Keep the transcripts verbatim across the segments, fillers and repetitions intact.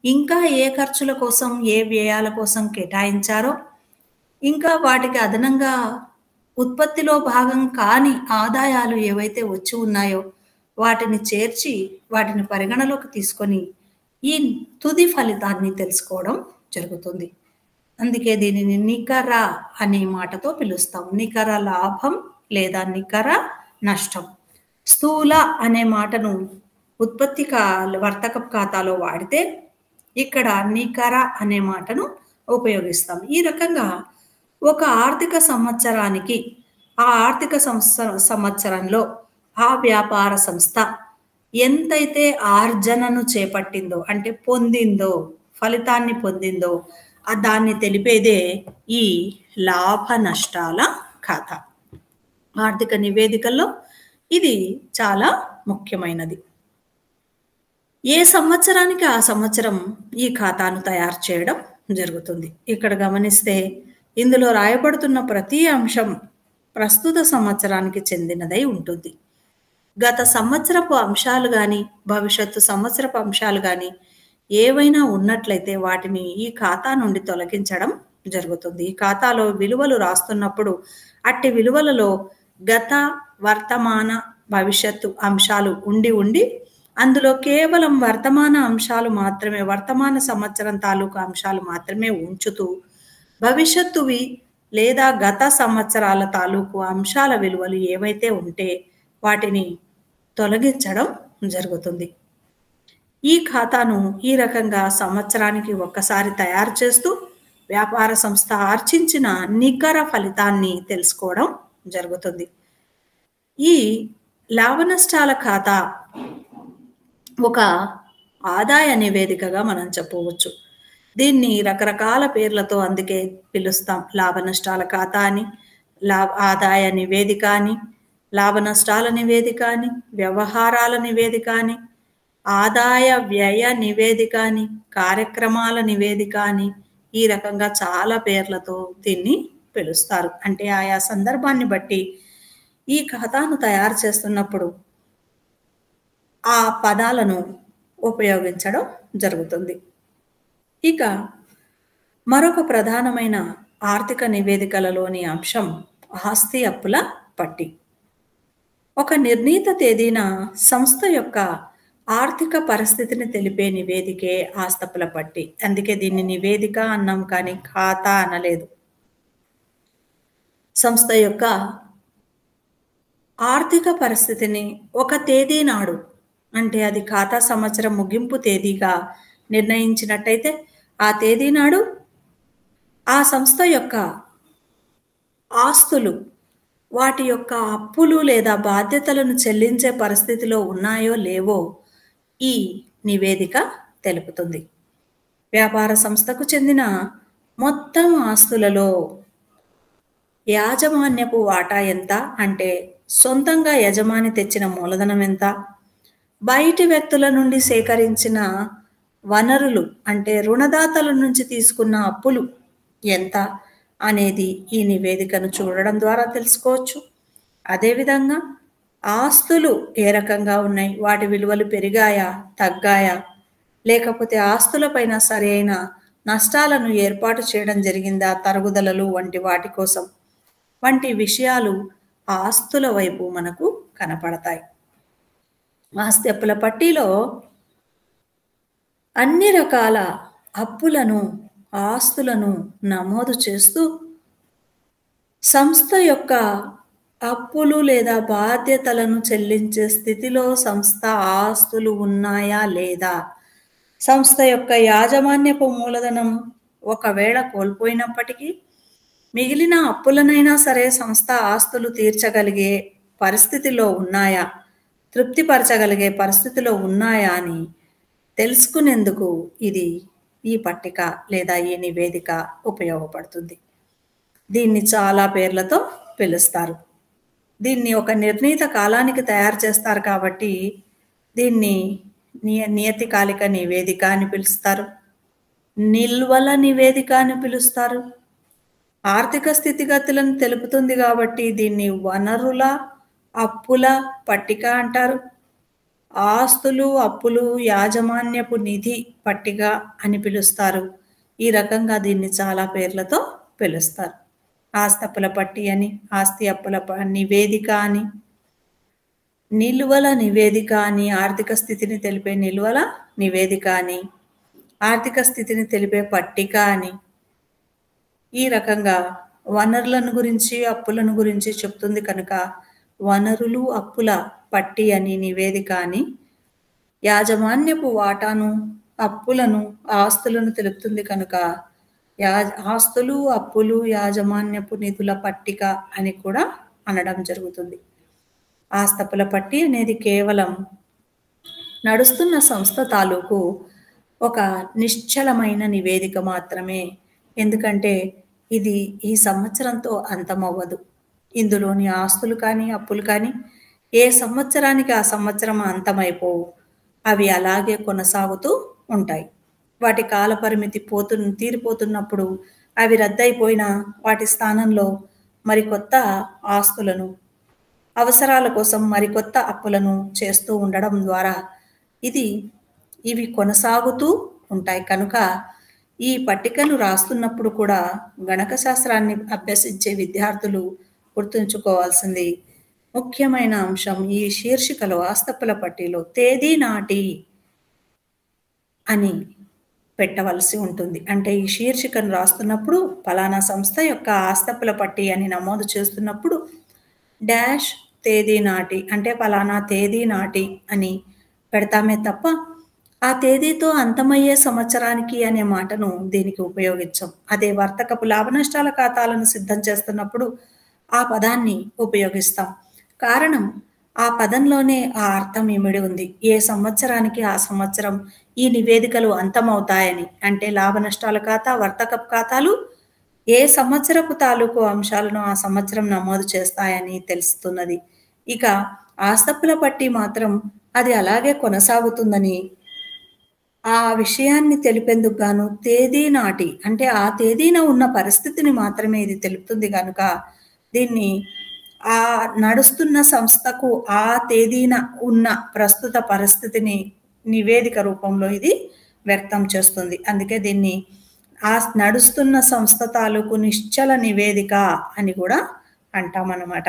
ఇంకా ఏ ఖర్చుల కోసం, ఏ వ్యయాల కోసం కేటాయించారో, ఇంకా వాటికి అదనంగా ఉత్పత్తిలో భాగం కాని ఆదాయాలు ఏవైతే వచ్చి ఉన్నాయో, వాటిని చేర్చి, వాటిని పరిగణలోకి తీసుకొని, ఈ తుది ఫలితాన్ని తెలుసుకోవడం జరుగుతుంది. అందుకే దీనిని నికర అనే మాటతో పిలుస్తాం. నికర లాభం లేదా నికర నష్టం. స్థూల అనే మాటను ఉత్పత్తి కా వర్తకపు ఖాతాలో వాడితే, ఇక్కడ నికర అనే మాటను ఉపయోగిస్తాం. ఈ రకంగా ఒక ఆర్థిక సంవత్సరానికి, ఆ ఆర్థిక సంవత్సర సంవత్సరంలో ఆ వ్యాపార సంస్థ ఎంతైతే ఆర్జనను చేపట్టిందో, అంటే పొందిందో, ఫలితాన్ని పొందిందో, ఆ దాన్ని తెలిపేదే ఈ లాభ నష్టాల ఖాతా. ఆర్థిక నివేదికల్లో ఇది చాలా ముఖ్యమైనది. ఏ సంవత్సరానికి ఆ సంవత్సరం ఈ ఖాతాను తయారు చేయడం జరుగుతుంది. ఇక్కడ గమనిస్తే ఇందులో రాయబడుతున్న ప్రతి అంశం ప్రస్తుత సంవత్సరానికి చెందినదై ఉంటుంది. గత సంవత్సరపు అంశాలు గాని, భవిష్యత్తు సంవత్సరపు అంశాలు గాని ఏవైనా ఉన్నట్లయితే వాటిని ఈ ఖాతా నుండి తొలగించడం జరుగుతుంది. ఈ ఖాతాలో విలువలు రాస్తున్నప్పుడు అట్టి విలువలలో గత, వర్తమాన, భవిష్యత్తు అంశాలు ఉండి ఉండి అందులో కేవలం వర్తమాన అంశాలు మాత్రమే, వర్తమాన సంవత్సరం తాలూకు అంశాలు మాత్రమే ఉంచుతూ, భవిష్యత్తువి లేదా గత సంవత్సరాల తాలూకు అంశాల విలువలు ఏవైతే ఉంటే వాటిని తొలగించడం జరుగుతుంది. ఈ ఖాతాను ఈ రకంగా సంవత్సరానికి ఒక్కసారి తయారు చేస్తూ వ్యాపార సంస్థ ఆర్జించిన నికర ఫలితాన్ని తెలుసుకోవడం జరుగుతుంది. ఈ లాభ నష్టాల ఖాతా ఒక ఆదాయ నివేదికగా మనం చెప్పవచ్చు. దీన్ని రకరకాల పేర్లతో అందుకే పిలుస్తాం. లాభ నష్టాల ఖాతా అని, లాభ ఆదాయ నివేదిక అని, లాభ నష్టాల నివేదిక అని, వ్యవహారాల నివేదిక అని, ఆదాయ వ్యయ నివేదిక అని, కార్యక్రమాల నివేదిక అని, ఈ రకంగా చాలా పేర్లతో దీన్ని పిలుస్తారు. అంటే ఆయా సందర్భాన్ని బట్టి ఈ ఖాతాను తయారు చేస్తున్నప్పుడు ఆ పదాలను ఉపయోగించడం జరుగుతుంది. ఇక మరొక ప్రధానమైన ఆర్థిక నివేదికలలోని అంశం ఆస్తి అప్పుల పట్టి. ఒక నిర్ణీత తేదీన సంస్థ యొక్క ఆర్థిక పరిస్థితిని తెలిపే నివేదికే ఆస్తపుల పట్టి. అందుకే దీన్ని నివేదిక అన్నాం కానీ ఖాతా అనలేదు. సంస్థ యొక్క ఆర్థిక పరిస్థితిని ఒక తేదీ నాడు, అంటే అది ఖాతా సంవత్సరం ముగింపు తేదీగా నిర్ణయించినట్టయితే ఆ తేదీ నాడు ఆ సంస్థ యొక్క ఆస్తులు వాటి యొక్క అప్పులు లేదా బాధ్యతలను చెల్లించే పరిస్థితిలో ఉన్నాయో లేవో ఈ నివేదిక తెలుపుతుంది. వ్యాపార సంస్థకు చెందిన మొత్తం ఆస్తులలో యాజమాన్యపు వాటా ఎంత, అంటే సొంతంగా యజమాని తెచ్చిన మూలధనం ఎంత, బయటి వ్యక్తుల నుండి సేకరించిన వనరులు అంటే రుణదాతల నుంచి తీసుకున్న అప్పులు ఎంత అనేది ఈ నివేదికను చూడడం ద్వారా తెలుసుకోవచ్చు. అదేవిధంగా ఆస్తులు ఏ రకంగా ఉన్నాయి, వాటి విలువలు పెరిగాయా, తగ్గాయా, లేకపోతే ఆస్తులపైన సరైన నష్టాలను ఏర్పాటు చేయడం జరిగిందా, తరుగుదలలు వంటి వాటి కోసం వంటి విషయాలు ఆస్తుల వైపు మనకు కనపడతాయి. ఆస్తి అప్పుల పట్టీలో అన్ని రకాల అప్పులను, ఆస్తులను నమోదు చేస్తూ సంస్థ యొక్క అప్పులు లేదా బాధ్యతలను చెల్లించే స్థితిలో సంస్థ ఆస్తులు ఉన్నాయా లేదా, సంస్థ యొక్క యాజమాన్యపు మూలధనం ఒకవేళ కోల్పోయినప్పటికీ మిగిలిన అప్పులనైనా సరే సంస్థ ఆస్తులు తీర్చగలిగే పరిస్థితిలో ఉన్నాయా, తృప్తిపరచగలిగే పరిస్థితిలో ఉన్నాయా అని తెలుసుకునేందుకు ఇది ఈ పట్టిక లేదా ఈ నివేదిక ఉపయోగపడుతుంది. దీన్ని చాలా పేర్లతో పిలుస్తారు. దీన్ని ఒక నిర్ణీత కాలానికి తయారు చేస్తారు కాబట్టి దీన్ని నియ నియతికాలిక నివేదిక అని పిలుస్తారు, నిల్వల నివేదిక అని పిలుస్తారు. ఆర్థిక స్థితిగతులను తెలుపుతుంది కాబట్టి దీన్ని వనరుల అప్పుల పట్టిక అంటారు. ఆస్తులు, అప్పులు, యాజమాన్యపు నిధి పట్టిక అని పిలుస్తారు. ఈ రకంగా దీన్ని చాలా పేర్లతో పిలుస్తారు. ఆస్తి అప్పుల పట్టి అని, ఆస్తి అప్పుల ప నివేదిక అని, నిలువల నివేదిక అని, ఆర్థిక స్థితిని తెలిపే నిలువల నివేదిక అని, ఆర్థిక స్థితిని తెలిపే పట్టిక అని, ఈ రకంగా వనరులను గురించి, అప్పులను గురించి చెప్తుంది కనుక వనరులు, అప్పుల పట్టి అని, నివేదిక అని, యాజమాన్యపు వాటాను, అప్పులను, ఆస్తులను తెలుపుతుంది కనుక యా ఆస్తులు, అప్పులు, యాజమాన్యపు నిధుల పట్టిక అని కూడా అనడం జరుగుతుంది. ఆస్తప్పుల పట్టి అనేది కేవలం నడుస్తున్న సంస్థ తాలూకు ఒక నిశ్చలమైన నివేదిక మాత్రమే. ఎందుకంటే ఇది ఈ సంవత్సరంతో అంతమవ్వదు. ఇందులోని ఆస్తులు కానీ, అప్పులు కానీ ఏ సంవత్సరానికి ఆ సంవత్సరం అంతమైపోవు. అవి అలాగే కొనసాగుతూ ఉంటాయి. వాటి కాల పరిమితి పోతు తీరిపోతున్నప్పుడు అవి రద్దయిపోయినా వాటి స్థానంలో మరికొత్త ఆస్తులను, అవసరాల కోసం మరికొత్త అప్పులను చేస్తూ ఉండడం ద్వారా ఇది ఇవి కొనసాగుతూ ఉంటాయి. కనుక ఈ పట్టికను రాస్తున్నప్పుడు కూడా గణక శాస్త్రాన్ని అభ్యసించే విద్యార్థులు గుర్తుంచుకోవాల్సింది ముఖ్యమైన అంశం ఈ శీర్షికలో ఆస్తప్పుల పట్టిలో తేదీ నాటి అని పెట్టవలసి ఉంటుంది. అంటే ఈ శీర్షికను రాస్తున్నప్పుడు పలానా సంస్థ యొక్క ఆస్తప్పుల పట్టి అని నమోదు చేస్తున్నప్పుడు డాష్ తేదీ నాటి అంటే పలానా తేదీ నాటి అని పెడతామే తప్ప ఆ తేదీతో అంతమయ్యే సంవత్సరానికి అనే మాటను దీనికి ఉపయోగించం. అదే వర్తకపు లాభ నష్టాల ఖాతాలను సిద్ధం చేస్తున్నప్పుడు ఆ పదాన్ని ఉపయోగిస్తాం. కారణం ఆ పదంలోనే ఆ అర్థం ఇమిడి ఉంది. ఏ సంవత్సరానికి ఆ సంవత్సరం ఈ నివేదికలు అంతమవుతాయని. అంటే లాభ నష్టాల ఖాతా, వర్తకపు ఖాతాలు ఏ సంవత్సరపు తాలూకు అంశాలను ఆ సంవత్సరం నమోదు చేస్తాయని తెలుస్తున్నది. ఇక ఆస్తప్పుల పట్టి మాత్రం అది అలాగే కొనసాగుతుందని ఆ విషయాన్ని తెలిపేందుకు గాను తేదీ నాటి అంటే ఆ తేదీన ఉన్న పరిస్థితిని మాత్రమే ఇది తెలుపుతుంది కనుక దీన్ని ఆ నడుస్తున్న సంస్థకు ఆ తేదీన ఉన్న ప్రస్తుత పరిస్థితిని నివేదిక రూపంలో ఇది వ్యక్తం చేస్తుంది. అందుకే దీన్ని ఆ నడుస్తున్న సంస్థ తాలూకు నిశ్చల నివేదిక అని కూడా అంటామన్నమాట.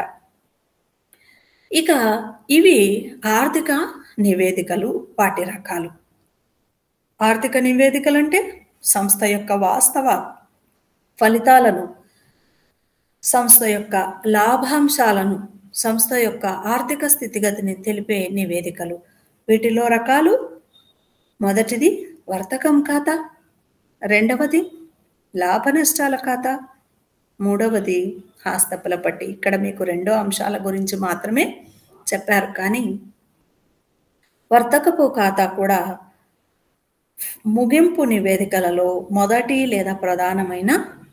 ఇక ఇవి ఆర్థిక నివేదికలు, వాటి రకాలు. ఆర్థిక నివేదికలంటే సంస్థ యొక్క వాస్తవ ఫలితాలను, సంస్థ యొక్క లాభాంశాలను, సంస్థ యొక్క ఆర్థిక స్థితిగతిని తెలిపే నివేదికలు. వీటిలో రకాలు మొదటిది వర్తకం ఖాతా, రెండవది లాభ నష్టాల ఖాతా, మూడవది ఆస్తప్పుల పట్టి. ఇక్కడ మీకు రెండో అంశాల గురించి మాత్రమే చెప్పారు. కానీ వర్తకపు ఖాతా కూడా ముగింపు నివేదికలలో మొదటి లేదా ప్రధానమైన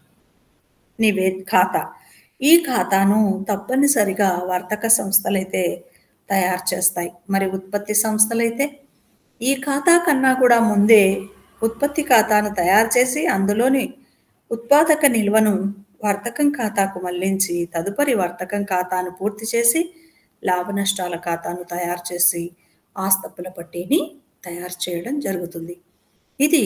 నివే ఖాతా. ఈ ఖాతాను తప్పనిసరిగా వర్తక సంస్థలైతే తయారు చేస్తాయి. మరి ఉత్పత్తి సంస్థలైతే ఈ ఖాతా కన్నా కూడా ముందే ఉత్పత్తి ఖాతాను తయారు చేసి అందులోని ఉత్పాదక నిల్వను వర్తకం ఖాతాకు మళ్లించి తదుపరి వర్తకం ఖాతాను పూర్తి చేసి లాభ నష్టాల ఖాతాను తయారు చేసి ఆస్తప్పుల పట్టిని తయారు చేయడం జరుగుతుంది. ఇది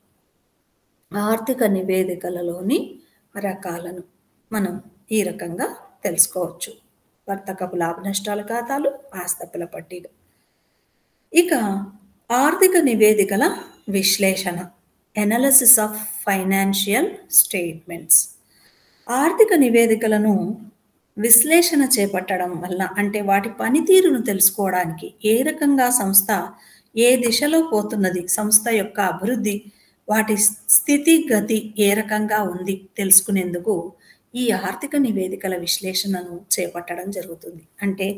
ఆర్థిక నివేదికలలోని రకాలను మనం ఈ రకంగా తెలుసుకోవచ్చు. వర్తకపు లాభ నష్టాల ఖాతాలు, ఆస్తప్పుల పట్టీలు. ఇక ఆర్థిక నివేదికల విశ్లేషణ, ఎనాలిసిస్ ఆఫ్ ఫైనాన్షియల్ స్టేట్మెంట్స్. ఆర్థిక నివేదికలను విశ్లేషణ చేపట్టడం వల్ల అంటే వాటి పనితీరును తెలుసుకోవడానికి ఏ రకంగా సంస్థ ఏ దిశలో పోతున్నది, సంస్థ యొక్క అభివృద్ధి, వాటి స్థితిగతి ఏ రకంగా ఉంది తెలుసుకునేందుకు ఈ ఆర్థిక నివేదికల విశ్లేషణను చేపట్టడం జరుగుతుంది. అంటే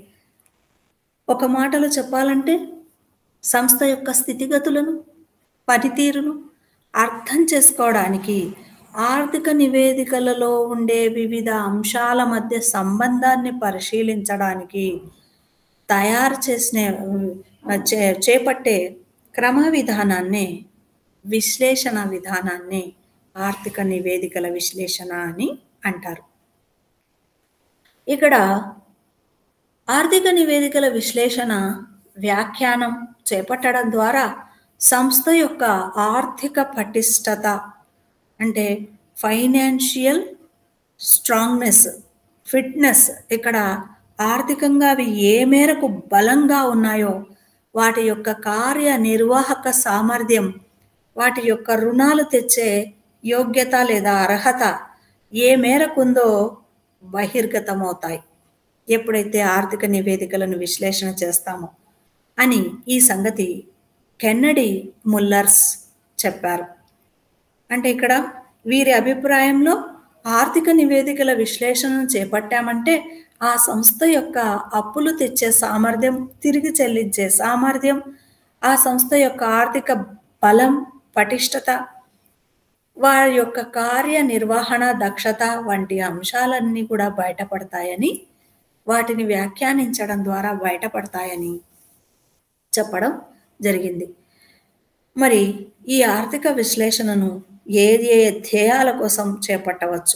ఒక మాటలో చెప్పాలంటే సంస్థ యొక్క స్థితిగతులను, పనితీరును అర్థం చేసుకోవడానికి ఆర్థిక నివేదికలలో ఉండే వివిధ అంశాల మధ్య సంబంధాన్ని పరిశీలించడానికి తయారు చేసిన చే చేపట్టే క్రమ విధానాన్నే విశ్లేషణ విధానాన్ని ఆర్థిక నివేదికల విశ్లేషణ అని అంటారు. ఇక్కడ ఆర్థిక నివేదికల విశ్లేషణ వ్యాఖ్యానం చేపట్టడం ద్వారా సంస్థ యొక్క ఆర్థిక పటిష్టత అంటే ఫైనాన్షియల్ స్ట్రాంగ్నెస్, ఫిట్‌నెస్ ఇక్కడ ఆర్థికంగా అవి ఏ మేరకు బలంగా ఉన్నాయో, వాటి యొక్క కార్యనిర్వాహక సామర్థ్యం, వాటి యొక్క రుణాలు తెచ్చే యోగ్యత లేదా అర్హత ఏ మేరకుందో బహిర్గతమవుతాయి. ఎప్పుడైతే ఆర్థిక నివేదికలను విశ్లేషణ చేస్తామో అని ఈ సంగతి కెన్నడీ ముల్లర్స్ చెప్పారు. అంటే ఇక్కడ వీరి అభిప్రాయంలో ఆర్థిక నివేదికల విశ్లేషణను చేపట్టామంటే ఆ సంస్థ యొక్క అప్పులు తెచ్చే సామర్థ్యం, తిరిగి చెల్లించే సామర్థ్యం, ఆ సంస్థ యొక్క ఆర్థిక బలం, పటిష్టత, వారి యొక్క కార్యనిర్వహణ దక్షత వంటి అంశాలన్నీ కూడా బయటపడతాయని, వాటిని వ్యాఖ్యానించడం ద్వారా బయటపడతాయని చెప్పడం జరిగింది. మరి ఈ ఆర్థిక విశ్లేషణను ఏ ఏ ధ్యేయాల కోసం చేపట్టవచ్చు?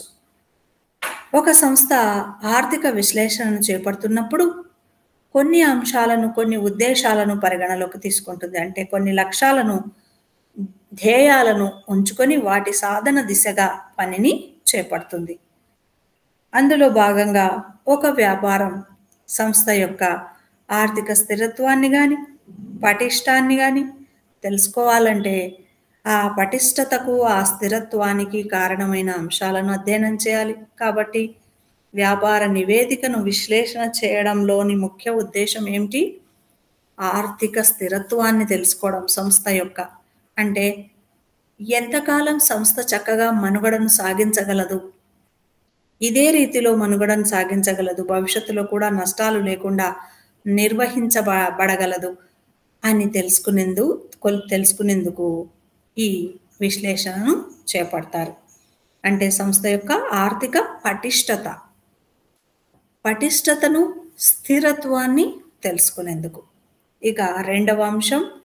ఒక సంస్థ ఆర్థిక విశ్లేషణను చేపడుతున్నప్పుడు కొన్ని అంశాలను, కొన్ని ఉద్దేశాలను పరిగణలోకి తీసుకుంటుంది. అంటే కొన్ని లక్ష్యాలను, ధ్యేయాలను ఉంచుకొని వాటి సాధన దిశగా పనిని చేపడుతుంది. అందులో భాగంగా ఒక వ్యాపారం సంస్థ యొక్క ఆర్థిక స్థిరత్వాన్ని కానీ, పటిష్టాన్ని కానీ తెలుసుకోవాలంటే ఆ పటిష్టతకు, ఆ స్థిరత్వానికి కారణమైన అంశాలను అధ్యయనం చేయాలి. కాబట్టి వ్యాపార నివేదికను విశ్లేషణ చేయడంలోని ముఖ్య ఉద్దేశం ఏమిటి? ఆర్థిక స్థిరత్వాన్ని తెలుసుకోవడం సంస్థ యొక్క. అంటే ఎంతకాలం సంస్థ చక్కగా మనుగడను సాగించగలదు, ఇదే రీతిలో మనుగడను సాగించగలదు, భవిష్యత్తులో కూడా నష్టాలు లేకుండా నిర్వహించబడగలదు అని తెలుసుకునేందు తెలుసుకునేందుకు ఈ విశ్లేషణను చేపడతారు. అంటే సంస్థ యొక్క ఆర్థిక పటిష్టత, పటిష్టతను, స్థిరత్వాన్ని తెలుసుకునేందుకు. ఇక రెండవ అంశం